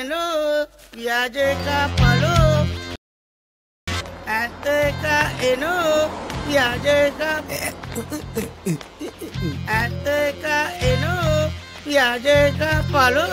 eno, viaje ka palo. Ate ka eno, viaje ka. Ate ka eno, viaje ka palo.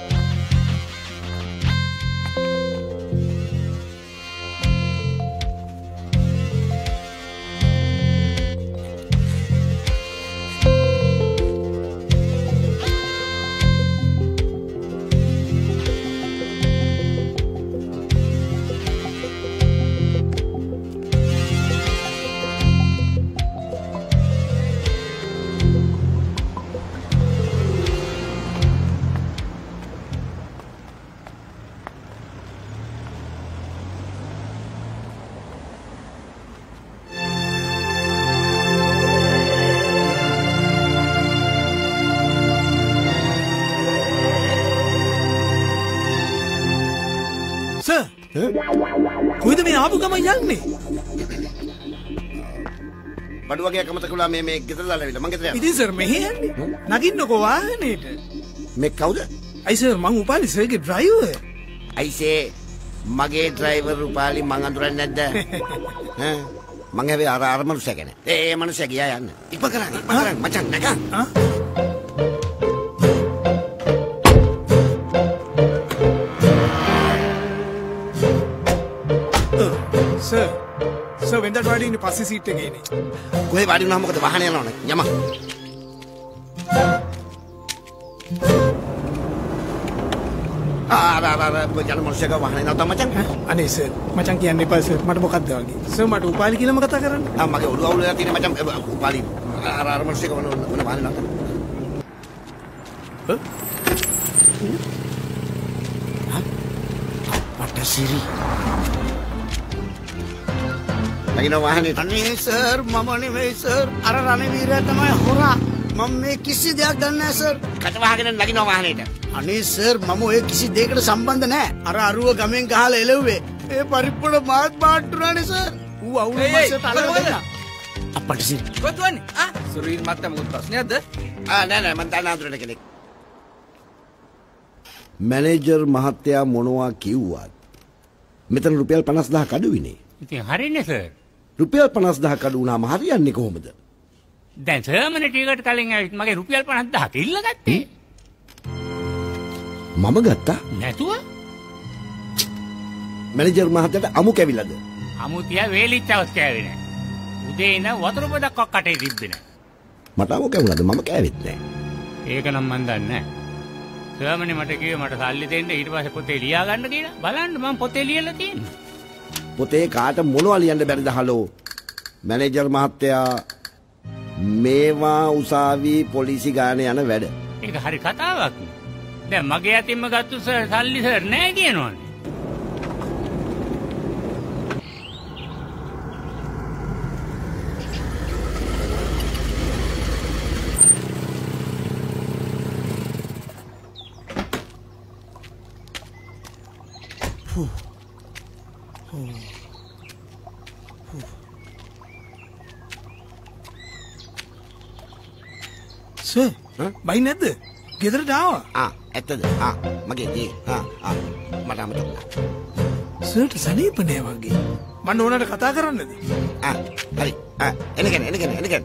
කොයිද මේ ආපු ගමන් යන්නේ? බඩු වගේ කමතකුලා මේ ගෙදර දාලා ඇවිල්ලා මං ගෙදර යනවා. ඉතින් සර් මෙහෙ යන්නේ. නගින්නකෝ වාහනේට. මේ කවුද? අයි සර් මං උපාලි සර්ගේ ඩ්‍රයිවර්. අයිසේ මගේ ඩ්‍රයිවර් උපාලි මං අඳුරන්නේ නැද්ද? ඈ මං හැබැයි අර මනුස්සයා ගැන. ඒ මනුස්සයා ගියා යන්න. ඉක්ම කරන්න මචං නගා. සර් වෙන්දට වාඩි ඉන්නේ පස්සේ සීට් එකේ ඉන්නේ. කොහේ වාඩි වුණාම මොකද වාහනේ යනවනේ. යම. යන මනුස්සයක වාහනේ නවත්තා මචං. අනේ සර් මචං කියන්න එපා සර්. මට මොකක්ද වගේ? සර් මට උපාලි කියලාම කතා කරන්න. මගේ ඔළුව අවුල් වෙලා තියෙන මචං උපාලි අර මනුස්සයක වන වාහනේ නවත්තා. පටසිරි ලගින වාහනේ. අනේ සර් මම නෙවෙයි සර්. අර රණවීරයා තමයි හොරා. මම මේ කිසි දෙයක් දන්නේ නැහැ සර්. කට වහගෙන ලගින වාහනේට. අනේ සර් මම ඔය කිසි දෙයකට සම්බන්ධ නැහැ. අර අරුව ගමෙන් ගහලා එළව්වේ. ඒ පරිප්පුණ මාත් බාට්ටුනානේ සර්. ඌ අවුල මාසෙට අලවද? අපට සිරි. කොහොමද වන්නේ? සුරීල් මත්තම මොකද ප්‍රශ්නයක්ද? නෑ මං දන්න අඳුරට කෙනෙක්. මැනේජර් මහත්තයා මොනවා කිව්වත් මෙතන රුපියල් 50000 අඩුවිනේ. ඉතින් හරිනේ සර්. රුපියල් 50000 අඩු වුණාම හරියන්නේ කොහොමද? දැන් සර්මනේ ටිකට කලින් ඇවිත් මගේ රුපියල් 50000ක් ඉල්ල ගත්තේ. මම ගත්තා? නැතුව? මැනේජර් මහත්තයාට අමු කැවිලාද? අමු තියා වේලිච්චවස් කෑවේ නෑ. උදේ ඉඳන් වතුර පොඩක් කටේ තිබ්බේ නෑ. මට අමු කැවුණාද? මම කෑවෙත් නෑ. ඒක නම් මන් දන්නේ නෑ. සර්මනේ මට කිව්වේ මට සල්ලි දෙන්න ඊට පස්සේ පොතේ ලියා ගන්න කියලා. බලන්න මම පොතේ ලියලා තියෙනවා. පොතේ කාට මොනවා ලියන්න බැරිද හලෝ? මැනේජර් මහත්තයා මේවා උසාවි පොලිසි ගානේ යන වැඩ. ඒක හරි කතාවක්. දැන් මගේ අතින්ම ගත්තු සල්ලි සර් නෑ කියනවනේ. සර් බයි නැද්ද? ගෙදරට ආවා. ඇත්තද? මගේ ගේ. මට අමතක වුණා. සර්ට සනීප නෑ වගේ. මම ඕනට කතා කරන්නද? හරි. එනකන්.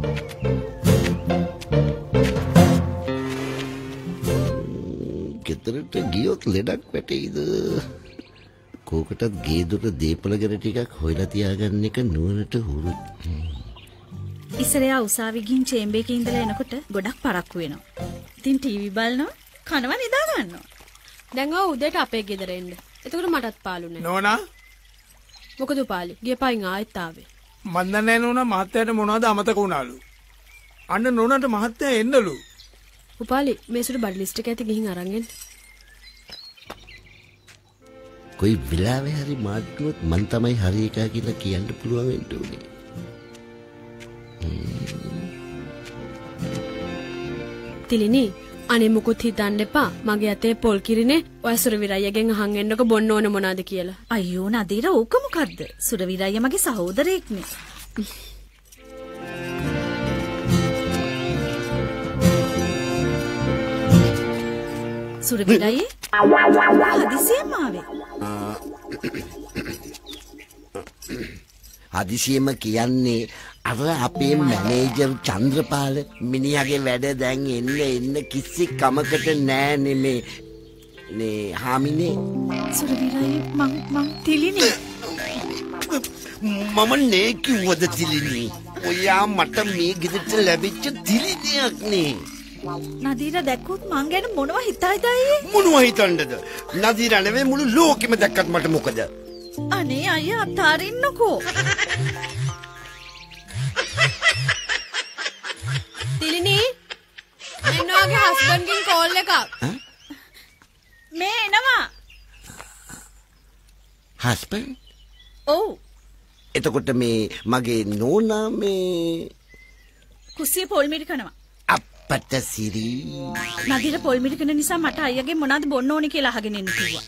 ගෙදරට ගියොත් ලෙඩක් වැටෙයිද? කෝකටත් ගේ දොර දීපල ගැන ටිකක් හොයලා තියාගන්න එක නුවණට හුරු. ඉස්සරයා උසාවි ගින් චේම්බර් එකේ ඉඳලා එනකොට ගොඩක් පරක්කු වෙනවා. ඉතින් ටීවී බලනවා, කනවා නිදා ගන්නවා. දැන් ආ උදේට අපේ ගෙදර එන්න. එතකොට මටත් පාලු නෑ. නෝනා මොකද උපාලි? ගිය පායින් ආයෙත් ආවේ. මන් දන්නේ නෝනා මහත්තයාට මොනවද අමතක වුණාලු. අන්න නෝනාට මහත්තයා එන්නලු. උපාලි මේ සුළු බඩ ලිස්ට් එක ඇති ගිහින් අරන් එන්න. කොයි වෙලාවෙ හරි මාත්තුත් මන් තමයි හරි එකා කියලා කියන්න පුළුවන් වෙන්න ඕනේ. තිලිනි අනේ මොකුත් හිතන්න එපා. මගේ අතේ පොල් කිරිනේ ඔය සුරවිරයගෙන් අහන් එන්නක බොන්න ඕන මොනවාද කියලා. අයියෝ නදීර ඕක මොකද්ද? සුරවිරය මගේ සහෝදරයෙක්නේ. සුරවිරයි හදිසියෙම ආවේ. හදිසියෙම කියන්නේ අර අපේ මැනේජර් චන්ද්‍රපාල මිනිහාගේ වැඩ දැන් එන්න කිසි කමකට නෑ නෙමේ නේ හාමිනේ. සුරවිරයි මං තිලිනේ. මම නේ කිව්වද තිලිනේ? ඔයා මට මේ ගෙදරට ලැබිච්ච තිලිනයක් නේ. නදීර දැක්කොත් මං ගැන මොනවා හිතයිද අයියේ? මොනවා හිතන්නද? නදීර නෙවෙයි මුළු ලෝකෙම දැක්කත් මට මොකද? අනේ අයියා අතාරින්නකෝ. තිලිනී මෙන්න ඔයාගේ හස්බන්ඩ්ගෙන් කෝල් එකක්. මේ එනවා. හස්බන්ඩ්? ඔව්. එතකොට මේ මගේ නෝනා මේ කුස්සිය පොල් මිරි කනවා. අපට සිරි. නදීර පොල් මිරි කන නිසා මට අයියාගේ මොනවද බොන්න ඕනි කියලා අහගෙන ඉන්න කිව්වා.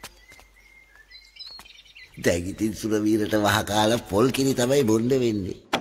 දැන් ඉතින් සුරවීරට වහකාලා පොල් කිරි තමයි බොන්න වෙන්නේ.